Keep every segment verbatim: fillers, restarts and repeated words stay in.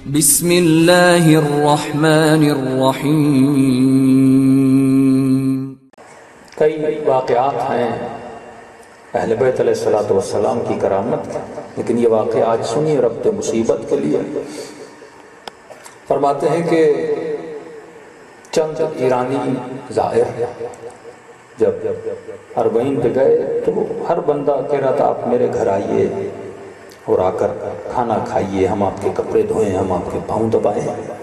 بسم اللہ الرحمن الرحیم۔ کئی واقعات ہیں اہل بیت علیہ الصلوۃ والسلام کی کرامت، لیکن یہ واقعہ آج سنیے ربط مصیبت کے لیے۔ فرماتے ہیں کہ چند ایرانی زائر جب اربعین پہ گئے تو ہر بندہ کہہ رہا تھا آپ میرے گھر آئیے اور آ کر کھانا کھائیے، ہم آپ کے کپڑے دھوئیں، ہم آپ کے پاؤں دبائیں۔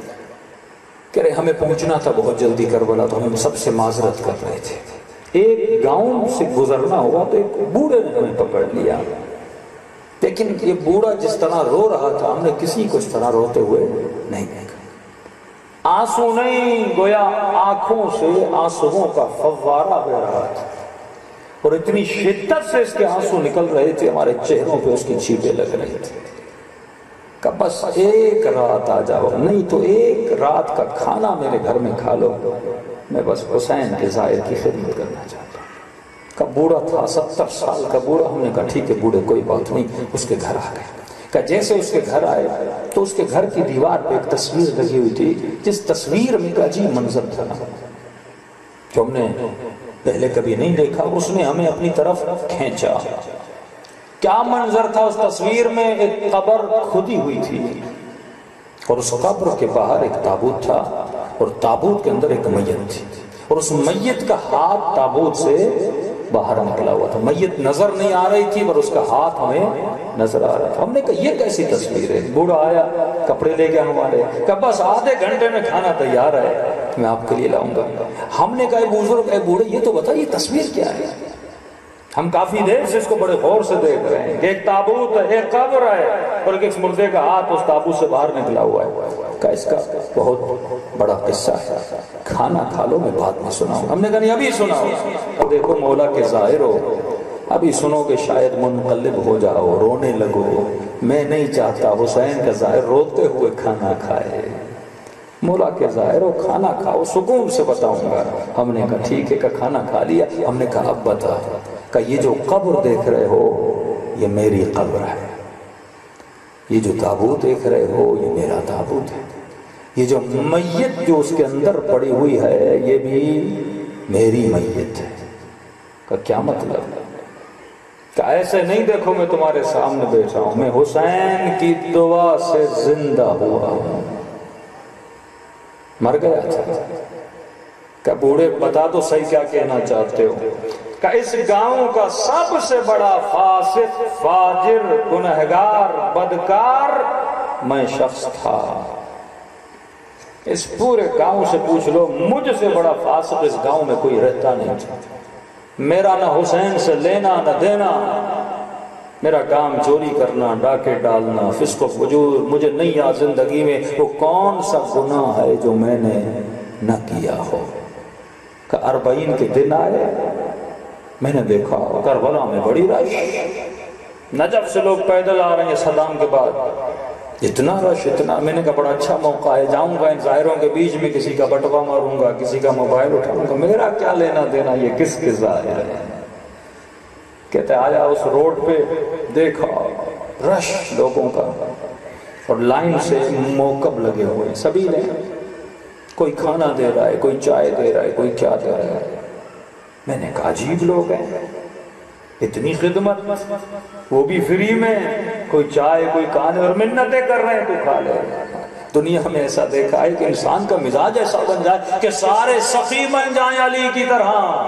کہہ رہے ہمیں پہنچنا تھا بہت جلدی کربلا، تو ہم سب سے معذرت کر رہے تھے۔ ایک گاؤں سے گزرنا ہوا تو ایک بوڑھے نے ہمیں پکڑ لیا، لیکن یہ بوڑھا جس طرح رو رہا تھا ہم نے کسی کو اس طرح روتے ہوئے نہیں دیکھا۔ آنسو نہیں، گویا آنکھوں سے آنسوؤں کا فوارہ بہ رہا تھا، اور اتنی شدت سے اس کے آنسو نکل رہے تھے، ہمارے چہروں پہ اس کی چھینٹیں لگ رہی تھی۔ کہ بس ایک رات آ جاؤ، نہیں تو ایک رات کا کھانا میرے گھر میں کھا لو، میں بس حسین کے زائر کی خدمت کرنا چاہتا ہوں۔ کہ بوڑھا تھا، ستر سال کا بوڑھا۔ ہم نے کہا ٹھیک ہے بوڑھے کوئی بات نہیں، اس کے گھر آ گئے۔ کہ جیسے اس کے گھر آئے تو اس کے گھر کی دیوار پہ ایک تصویر لگی ہوئی تھی، جس تصویر میں کا عجیب منظر تھا جو ہم نے پہلے کبھی نہیں دیکھا، اس نے ہمیں اپنی طرف کھینچا۔ کیا منظر تھا اس تصویر میں؟ ایک قبر کھدی ہوئی تھی، اور اس قبر کے باہر ایک تابوت تھا، اور تابوت کے اندر ایک میت تھی، اور اس میت کا ہاتھ تابوت سے باہر نکلا ہوا تھا۔ میت نظر نہیں آ رہی تھی پر اس کا ہاتھ ہمیں نظر آ رہا تھا۔ ہم نے کہا یہ کیسی تصویر ہے؟ بوڑھا آیا، کپڑے لے گیا ہمارے، کہ بس آدھے گھنٹے میں کھانا تیار ہے، میں آپ کے لیے لاؤں گا۔ ہم نے کہا اے بزرگ، اے بوڑھے، یہ تو بتا یہ تصویر کیا ہے؟ ہم کافی دیر سے اس کو بڑے غور سے دیکھ رہے ہیں کہ ایک تابوت ہے، ایک قبر ہے، اور ایک مردے کا ہاتھ اس تابوت سے باہر نکلا ہوا ہے۔ کہ اس کا بہت بڑا قصہ ہے، کھانا کھا لو، میں بعد میں سناؤں۔ ہم نے کہا نہیں ابھی سناؤ۔ اب دیکھو مولا کے ظاہر ہو، ابھی سنو کہ شاید منقلب ہو جاؤ، رونے لگو۔ میں نہیں چاہتا حسین کا ظاہر روتے ہوئے کھانا کھائے۔ مولا کے ظاہر ہو، کھانا کھاؤ، سکون سے بتاؤں گا۔ ہم نے کہا ٹھیک ہے، کہ کھانا کھا لیا۔ ہم نے کہا اب بتا کہ یہ جو قبر دیکھ رہے ہو یہ میری قبر ہے، یہ جو تابوت دیکھ رہے ہو یہ میرا تابوت ہے، یہ جو میت جو اس کے اندر پڑی ہوئی ہے یہ بھی میری میت ہے۔ کہ کیا مطلب؟ کہ ایسے نہیں دیکھو میں تمہارے سامنے بیٹھا ہوں، میں حسین کی دعا سے زندہ ہوا ہوں، مر گیا تھا۔ کہ بوڑھے بتا تو صحیح کیا کہنا چاہتے ہو؟ کہ اس گاؤں کا سب سے بڑا فاسق، فاجر، گنہگار، بدکار میں شخص تھا۔ اس پورے گاؤں سے پوچھ لو، مجھ سے بڑا فاسق اس گاؤں میں کوئی رہتا نہیں تھا۔ میرا نہ حسین سے لینا نہ دینا، میرا کام چوری کرنا، ڈاکے ڈالنا، فسق و فجور۔ مجھے نہیں یاد زندگی میں وہ کون سا گناہ ہے جو میں نے نہ کیا ہو۔ کہ اربعین کے دن آئے، میں نے دیکھا کربلا میں بڑی رش، نجف سے لوگ پیدل آ رہے ہیں صدام کے بعد، اتنا رش اتنا۔ میں نے کہا بڑا اچھا موقع ہے، جاؤں گا ان ظاہروں کے بیچ میں، کسی کا بٹوا ماروں گا، کسی کا موبائل اٹھاؤں گا، میرا کیا لینا دینا، یہ کس کے ظاہر ہے؟ کہتے آیا اس روڈ پہ دیکھا رش لوگوں کا، اور لائن سے موقب لگے ہوئے ہیں، سبھی نے کوئی کھانا دے رہا ہے، کوئی چائے دے رہا ہے، کوئی کیا دے رہا ہے۔ میں نے کہا عجیب لوگ ہیں، اتنی خدمت، وہ بھی فری میں، کوئی چائے کوئی کھانے، اور منتیں کر رہے ہیں تو کھا لے۔ دنیا میں ایسا دیکھا ہے کہ انسان کا مزاج ایسا بن جائے کہ سارے سخی بن جائیں علی کی طرح۔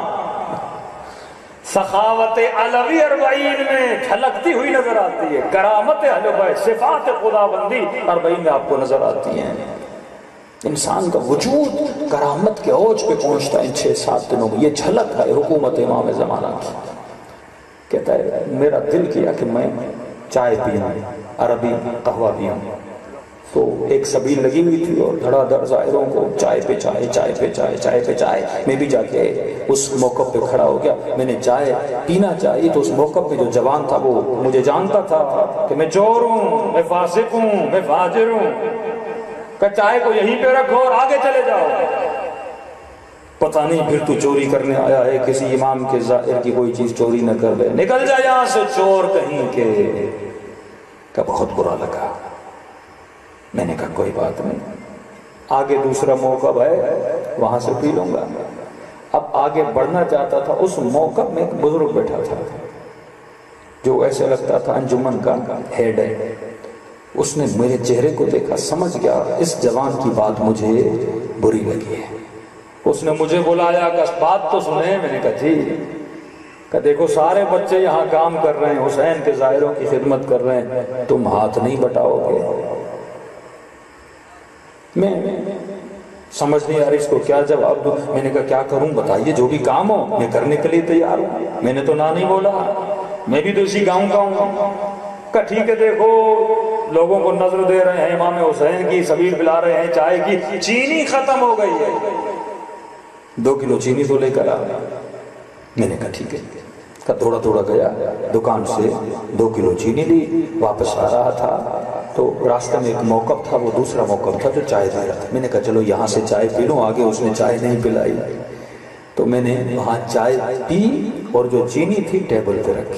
سخاوت علوی اربعین میں جھلکتی ہوئی نظر آتی ہے، کرامت اہل بیت، صفات خداوندی اربعین میں آپ کو نظر آتی ہیں۔ انسان کا وجود کرامت کے اوج پہ پہنچتا ہے ان چھ سات دنوں میں۔ یہ جھلک ہے حکومت امام زمانہ کی۔ کہتا ہے میرا دل کیا کہ میں چائے پیوں، عربی قہوہ پیوں، تو ایک سبیل لگی ہوئی تھی اور دھڑا دھڑ ظاہروں کو چائے پہ چائے، چائے پہ چائے، چائے پہ چائے۔ میں بھی جا کے اس موقع پہ کھڑا ہو گیا، میں نے چائے پینا چاہیے، تو اس موقع پہ جو جوان تھا وہ مجھے جانتا تھا کہ میں چور ہوں، میں فاسق ہوں، میں فاجر ہوں، کہ چائے کو یہیں پہ رکھو اور آگے چلے جاؤ۔ پتہ نہیں پھر تو چوری کرنے آیا ہے، کسی امام کے ظاہر کی کوئی چیز چوری نہ کر لے، نکل جا یہاں سے چور کہیں کے۔ کہ بہت برا لگا، میں نے کہا کوئی بات نہیں، آگے دوسرا موقع ہے وہاں سے پی لوں گا۔ اب آگے بڑھنا چاہتا تھا، اس موقع میں ایک بزرگ بیٹھا تھا جو ایسے لگتا تھا انجمن کا ہیڈ ہے۔ اس نے میرے چہرے کو دیکھا، سمجھ گیا اس جوان کی بات مجھے بری لگی ہے۔ اس نے مجھے بلایا کہ بات تو سنے۔ میں نے کہا جی۔ کہ دیکھو سارے بچے یہاں کام کر رہے ہیں، حسین کے ظاہروں کی خدمت کر رہے ہیں، تم ہاتھ نہیں بٹاؤ گے؟ میں سمجھ نہیں آ رہی اس کو کیا جواب دوں۔ میں نے کہا کیا کروں بتائیے، جو بھی کام ہو میں کرنے کے لیے تیار ہوں۔ میں نے تو نہ نہیں بولا، میں بھی تو اسی گاؤں کا ہوں۔ کہ ٹھیک ہے، دیکھو لوگوں کو نظر دے رہے ہیں امام حسین کی، سبیل پلا رہے ہیں چائے کی، چینی ختم ہو گئی ہے، دو کلو چینی تو لے کر آ۔ میں نے کہا ٹھیک ہے۔ کہ تھوڑا تھوڑا گیا، دکان سے دو کلو چینی لی، واپس آ رہا تھا تو راستے میں ایک موقف تھا، وہ دوسرا موقف تھا جو چائے دے رہا تھا۔ میں نے کہا چلو یہاں سے چائے پی لوں، آگے اس نے چائے نہیں پلائی، تو میں نے وہاں چائے پی اور جو چینی تھی ٹیبل پہ رکھی۔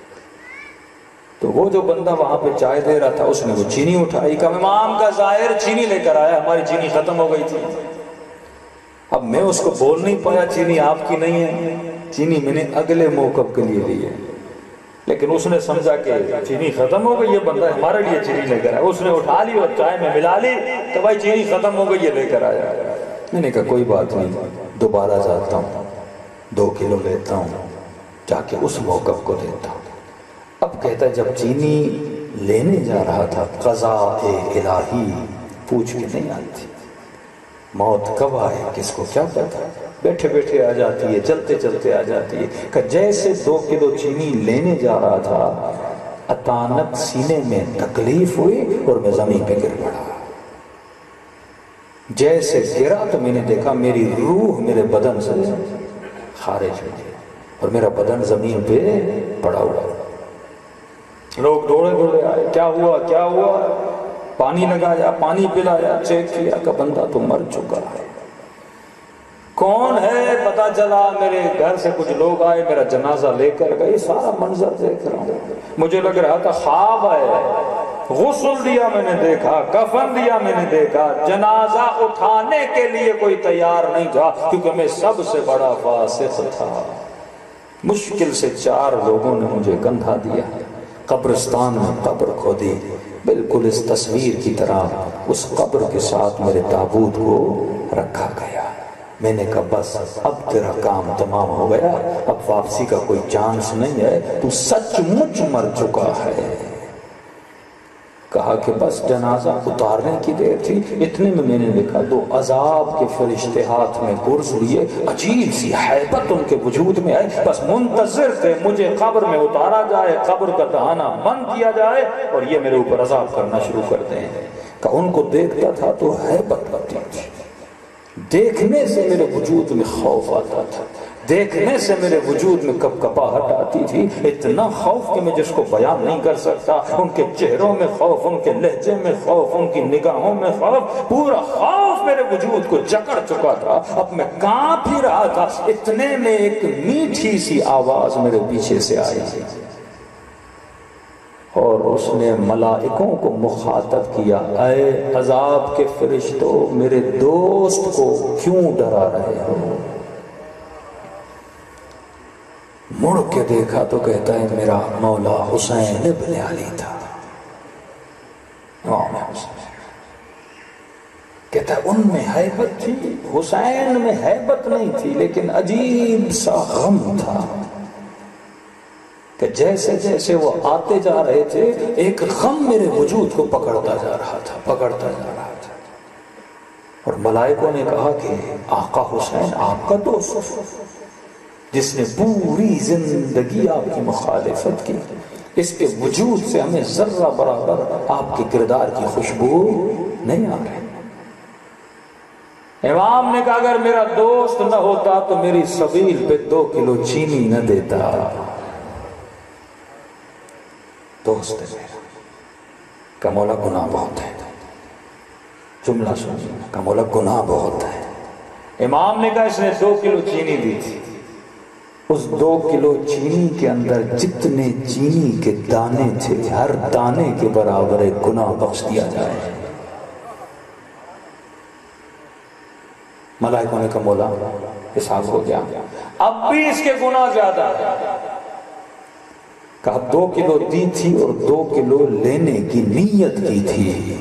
تو وہ جو بندہ وہاں پہ چائے دے رہا تھا اس نے وہ چینی اٹھائی، کہ امام کا ظاہر چینی لے کر آیا، ہماری چینی ختم ہو گئی تھی۔ اب میں اس کو بول نہیں پایا چینی آپ کی نہیں ہے، چینی میں نے اگلے موقف کے لیے لی ہے، لیکن اس نے سمجھا کہ چینی ختم ہو گئی، یہ بندہ ہمارے لیے چینی لے کر آیا۔ اس نے اٹھا لی اور چائے میں ملا لی کہ بھائی چینی ختم ہو گئی، یہ لے کر آیا۔ میں نے کہا کوئی بات نہیں، دوبارہ جاتا ہوں، دو کلو لیتا ہوں، جا کے اس موقف کو دیتا ہوں۔ اب کہتا ہے جب چینی لینے جا رہا تھا، قضاء الہی پوچھ کے نہیں آتی، موت کب آئے کس کو کیا پتا، بیٹھے بیٹھے آ جاتی ہے، چلتے چلتے آ جاتی ہے۔ کہ جیسے دو کلو چینی لینے جا رہا تھا، اچانک سینے میں تکلیف ہوئی اور میں زمین پہ گر پڑا۔ جیسے گرا تو میں نے دیکھا میری روح میرے بدن سے خارج ہو گئی اور میرا بدن زمین پہ پڑا ہوا۔ لوگ دوڑے دوڑے آئے، کیا ہوا کیا ہوا؟ پانی لگایا، پانی پلایا، چیک کیا کہ بندہ تو مر چکا ہے۔ کون ہے پتا چلا، میرے گھر سے کچھ لوگ آئے، میرا جنازہ لے کر گئے، سارا منظر دیکھ رہا ہوں، مجھے لگ رہا تھا خواب ہے۔ غسل دیا میں نے دیکھا، کفن دیا میں نے دیکھا، جنازہ اٹھانے کے لیے کوئی تیار نہیں تھا کیونکہ میں سب سے بڑا فاسق تھا۔ مشکل سے چار لوگوں نے مجھے کندھا دیا، قبرستان میں قبر کھودی، بالکل اس تصویر کی طرح اس قبر کے ساتھ میرے تابوت کو رکھا گیا۔ میں نے کہا بس اب تیرا کام تمام ہو گیا، اب واپسی کا کوئی چانس نہیں ہے، تو سچ مچ مر چکا ہے۔ کہا کہ بس جنازہ اتارنے کی دیر تھی، اتنے میں میں نے دیکھا دو عذاب کے فرشتے ہاتھ میں گرز لیے، عجیب سی ہیبت ان کے وجود میں آئے، بس منتظر تھے مجھے قبر میں اتارا جائے، قبر کا دہانہ بند کیا جائے اور یہ میرے اوپر عذاب کرنا شروع کر دیں۔ کہ ان کو دیکھتا تھا تو ہیبت لگتی تھی، دیکھنے سے میرے وجود میں خوف آتا تھا، دیکھنے سے میرے وجود میں کپ کپاہٹ آتی تھی، اتنا خوف کہ میں جس کو بیان نہیں کر سکتا۔ ان کے چہروں میں خوف، ان کے لہجے میں خوف، ان کی نگاہوں میں خوف، پورا خوف میرے وجود کو جکڑ چکا تھا۔ اب میں کانپ ہی رہا تھا، اتنے میں ایک میٹھی سی آواز میرے پیچھے سے آئی اور اس نے ملائکوں کو مخاطب کیا، اے عذاب کے فرشتوں، میرے دوست کو کیوں ڈرا رہے ہو؟ مڑ کے دیکھا تو کہتا ہے میرا مولا حسین ابن علی تھا، امام حسین۔ کہتا ہے ان میں ہیبت تھی، حسین میں ہیبت نہیں تھی، لیکن عجیب سا غم تھا کہ جیسے جیسے وہ آتے جا رہے تھے ایک غم میرے وجود کو پکڑتا جا رہا تھا، پکڑتا جا رہا تھا۔ اور ملائکوں نے کہا کہ آقا حسین آپ کا دوست جس نے پوری زندگی آپ کی مخالفت کی، اس کے وجود سے ہمیں ذرہ برابر آپ کے کردار کی خوشبو نہیں آ رہی۔ امام نے کہا اگر میرا دوست نہ ہوتا تو میری سبیل پہ دو کلو چینی نہ دیتا۔ دوست ہے میرا، کہ مولا گناہ بہت ہے، جملہ سنیے، کہ مولا گناہ بہت ہے۔ امام نے کہا اس نے دو کلو چینی دی تھی، اس دو کلو چینی کے اندر جتنے چینی کے دانے تھے ہر دانے کے برابر ایک گناہ بخش دیا جائے۔ ملائکوں نے کہا مولا حساب ہو گیا، اب بھی اس کے گناہ زیادہ ہے۔ کہا دو کلو دی تھی اور دو کلو لینے کی نیت کی تھی،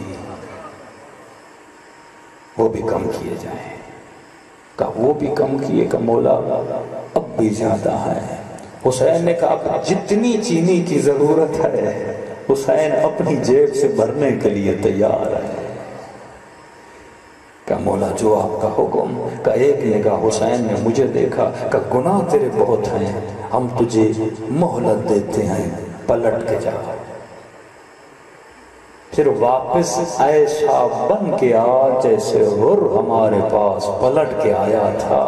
وہ بھی کم کیے جائیں۔ کہا وہ بھی کم کیے، کہ مولا اب بھی زیادہ ہے۔ حسین نے کہا جتنی چینی کی ضرورت ہے حسین اپنی جیب سے بھرنے کے لیے تیار ہے۔ کہ مولا جو آپ کا حکم۔ کہ ایک نگاہ حسین نے مجھے دیکھا، کہ گناہ تیرے بہت ہیں، ہم تجھے مہلت دیتے ہیں، پلٹ کے جا۔ پھر واپس ایسا بن کے آ جیسے غر ہمارے پاس پلٹ کے آیا تھا۔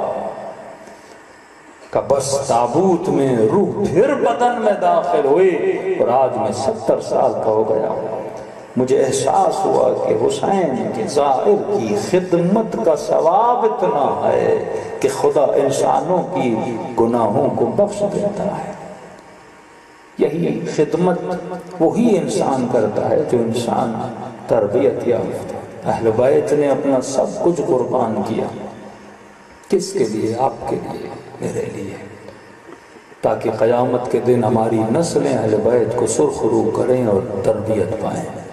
کہ بس تابوت میں روح پھر بدن میں داخل ہوئی، اور آج میں ستر سال کا ہو گیا ہوں۔ مجھے احساس ہوا کہ حسین کے ظاہر کی خدمت کا ثواب اتنا ہے کہ خدا انسانوں کی گناہوں کو بخش دیتا ہے۔ یہی خدمت وہی انسان کرتا ہے جو انسان تربیت یافتہ۔ اہل بیت نے اپنا سب کچھ قربان کیا، کس کے لیے؟ آپ کے لیے، میرے لیے، تاکہ قیامت کے دن ہماری نسلیں اہل بیت کو سرخرو کریں اور تربیت پائیں۔